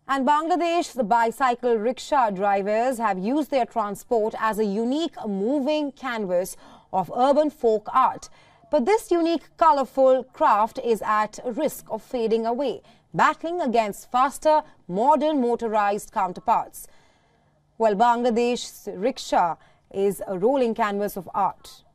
And Bangladesh's bicycle rickshaw drivers have used their transport as a unique moving canvas of urban folk art. But this unique, colorful craft is at risk of fading away, battling against faster, modern motorized counterparts. Well, Bangladesh's rickshaw is a rolling canvas of art.